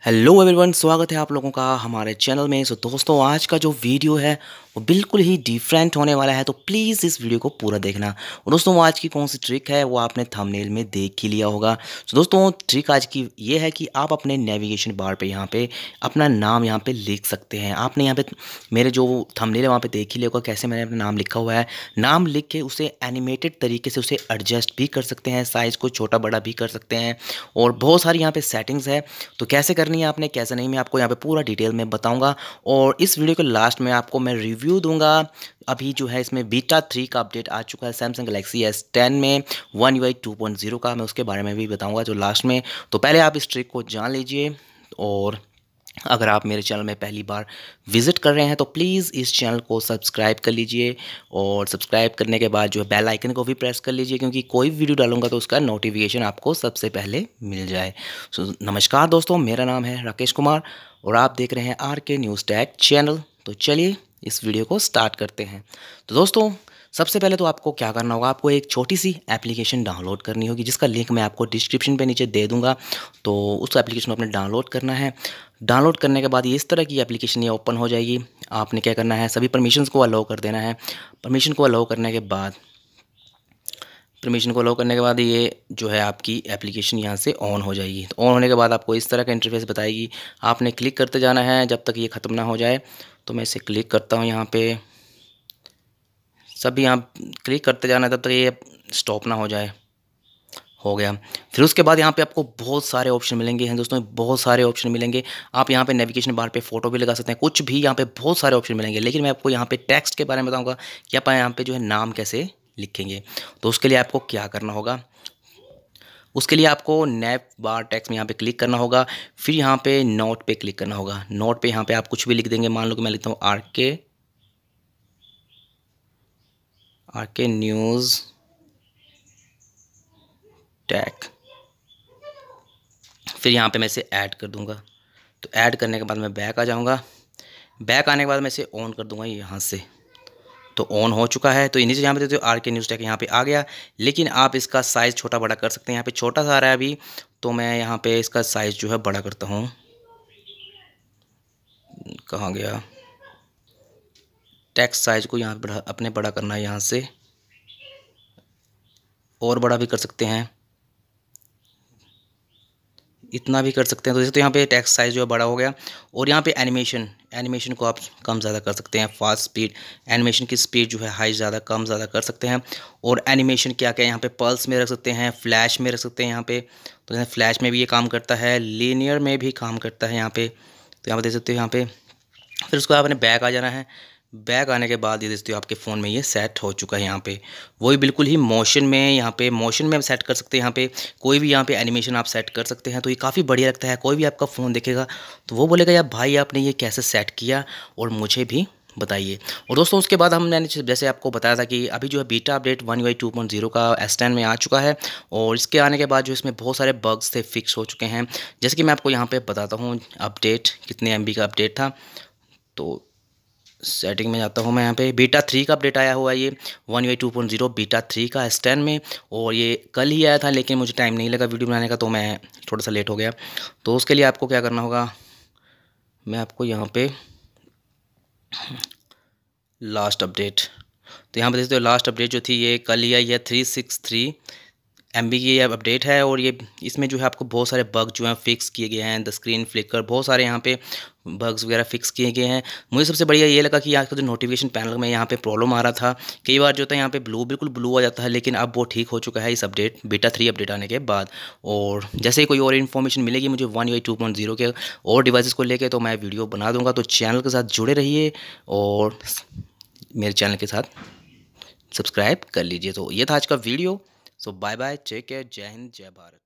Hello everyone, स्वागत है आप लोगों का हमारे चैनल में। दोस्तों, आज का जो वीडियो है वो बिल्कुल ही डिफरेंट होने वाला है, तो प्लीज़ इस वीडियो को पूरा देखना। और दोस्तों, वो आज की कौन सी ट्रिक है वो आपने थंबनेल में देख ही लिया होगा। दोस्तों, ट्रिक आज की ये है कि आप अपने नेविगेशन बार पे यहाँ पे अपना नाम यहाँ पे लिख सकते हैं। आपने यहाँ पे मेरे जो थंबनेल है वहाँ पे देख ही लिया होगा कैसे मैंने अपना नाम लिखा हुआ है। नाम लिख के उसे एनिमेटेड तरीके से उसे एडजस्ट भी कर सकते हैं, साइज़ को छोटा बड़ा भी कर सकते हैं, और बहुत सारी यहाँ पे सेटिंग्स है। तो कैसे करनी है आपने, कैसे नहीं, मैं आपको यहाँ पे पूरा डिटेल में बताऊंगा। और इस वीडियो के लास्ट में आपको मैं रिव्यू दूंगा। अभी जो है इसमें बीटा 3 का अपडेट आ चुका है सैमसंग गैलेक्सी S10 में, वन UI 2.0 का, मैं उसके बारे में भी बताऊंगा जो लास्ट में। तो पहले आप इस ट्रिक को जान लीजिए। और अगर आप मेरे चैनल में पहली बार विज़िट कर रहे हैं तो प्लीज़ इस चैनल को सब्सक्राइब कर लीजिए, और सब्सक्राइब करने के बाद जो है बेल आइकन को भी प्रेस कर लीजिए, क्योंकि कोई वीडियो डालूंगा तो उसका नोटिफिकेशन आपको सबसे पहले मिल जाए। नमस्कार दोस्तों, मेरा नाम है राकेश कुमार और आप देख रहे हैं RK न्यूज़ टैग चैनल। तो चलिए इस वीडियो को स्टार्ट करते हैं। तो दोस्तों, सबसे पहले तो आपको क्या करना होगा, आपको एक छोटी सी एप्लीकेशन डाउनलोड करनी होगी, जिसका लिंक मैं आपको डिस्क्रिप्शन पे नीचे दे दूंगा। तो उस एप्लीकेशन को आपने डाउनलोड करना है। डाउनलोड करने के बाद ये इस तरह की एप्लीकेशन ये ओपन हो जाएगी। आपने क्या करना है, सभी परमिशंस को अलाउ कर देना है। परमिशन को अलाउ करने के बाद ये जो है आपकी एप्लीकेशन यहाँ से ऑन हो जाएगी। तो ऑन होने के बाद आपको इस तरह का इंटरफेस बताएगी। आपने क्लिक करते जाना है जब तक ये ख़त्म ना हो जाए। तो मैं इसे क्लिक करता हूँ यहाँ पे, सभी यहाँ क्लिक करते जाना है तब तक ये स्टॉप ना हो जाए। हो गया। फिर उसके बाद यहाँ पे आपको बहुत सारे ऑप्शन मिलेंगे हैं दोस्तों, बहुत सारे ऑप्शन मिलेंगे। आप यहाँ पे नेविगेशन बार पे फ़ोटो भी लगा सकते हैं, कुछ भी यहाँ पे बहुत सारे ऑप्शन मिलेंगे। लेकिन मैं आपको यहाँ पे टेक्स्ट के बारे में बताऊँगा कि आप यहाँ पे जो है नाम कैसे लिखेंगे। तो उसके लिए आपको क्या करना होगा, उसके लिए आपको नेव बार टेक्स्ट में यहाँ पे क्लिक करना होगा। फिर यहाँ पे नोट पे क्लिक करना होगा। नोट पे यहाँ पे आप कुछ भी लिख देंगे। मान लो कि मैं लिखता हूँ RK न्यूज़ टैग। फिर यहाँ पे मैं इसे ऐड कर दूंगा। तो ऐड करने के बाद मैं बैक आ जाऊँगा। बैक आने के बाद मैं इसे ऑन कर दूंगा यहाँ से। तो ऑन हो चुका है। तो नीचे यहाँ पे देते हो RK न्यूज़ टैग, यहाँ पे आ गया। लेकिन आप इसका साइज़ छोटा बड़ा कर सकते हैं। यहाँ पे छोटा सा आ रहा है अभी, तो मैं यहाँ पे इसका साइज़ जो है बड़ा करता हूँ। कहाँ गया, टेक्स्ट साइज़ को यहाँ बड़ा अपने बड़ा करना है, यहाँ से और बड़ा भी कर सकते हैं, इतना भी कर सकते हैं। तो जैसे तो यहाँ पे टेक्स्ट साइज़ जो है बड़ा हो गया। और यहाँ पे एनिमेशन को आप कम ज़्यादा कर सकते हैं। फास्ट स्पीड, एनिमेशन की स्पीड जो है हाई ज़्यादा कम ज़्यादा कर सकते हैं। और एनिमेशन क्या क्या यहाँ पे पल्स में रख सकते हैं, फ्लैश में रख सकते हैं यहाँ पे। तो जैसे फ्लैश में भी ये काम करता है, लीनियर में भी काम करता है यहाँ पे। तो यहाँ पे देख सकते हो यहाँ पे। फिर उसको आपने बैक आ जाना है। बैक आने के बाद ये देखते हो आपके फ़ोन में ये सेट हो चुका है। यहाँ पे वही बिल्कुल ही मोशन में, यहाँ पे मोशन में हम सेट कर सकते हैं। यहाँ पे कोई भी यहाँ पे एनिमेशन आप सेट कर सकते हैं। तो ये काफ़ी बढ़िया लगता है। कोई भी आपका फ़ोन देखेगा तो वो बोलेगा यार भाई आपने ये कैसे सेट किया, और मुझे भी बताइए। और दोस्तों, उसके बाद हमने जैसे आपको बताया था कि अभी जो है बीटा अपडेट वन UI 2.0 का S10 में आ चुका है। और इसके आने के बाद जो इसमें बहुत सारे बग्स थे फिक्स हो चुके हैं। जैसे कि मैं आपको यहाँ पे बताता हूँ अपडेट कितने MB का अपडेट था। तो सेटिंग में जाता हूँ मैं, यहाँ पे बीटा 3 का अपडेट आया हुआ है, ये वन UI 2.0 बीटा 3 का S10 में। और ये कल ही आया था, लेकिन मुझे टाइम नहीं लगा वीडियो बनाने का, तो मैं थोड़ा सा लेट हो गया। तो उसके लिए आपको क्या करना होगा, मैं आपको यहाँ पे लास्ट अपडेट, तो यहाँ पे देखते हो लास्ट अपडेट जो थी ये कल ही आई है। 363 MB की ये अपडेट है। और ये इसमें जो है आपको बहुत सारे बग जो हैं फिक्स किए गए हैं। द स्क्रीन फ्लिकर, बहुत सारे यहाँ पे बग्स वगैरह फिक्स किए गए हैं। मुझे सबसे बढ़िया ये लगा कि आज का जो नोटिफिकेशन पैनल में यहाँ पे प्रॉब्लम आ रहा था, कई बार जो होता है यहाँ पे बिल्कुल ब्लू आ जाता है, लेकिन अब वो ठीक हो चुका है इस अपडेट बीटा 3 अपडेट आने के बाद। और जैसे ही कोई और इन्फॉर्मेशन मिलेगी मुझे वन UI 2.0 के और डिवाइसेस को लेके, तो मैं वीडियो बना दूंगा। तो चैनल के साथ जुड़े रहिए और मेरे चैनल के साथ सब्सक्राइब कर लीजिए। तो ये था आज का video. So bye bye, take care, Jai Hind, जय भारत।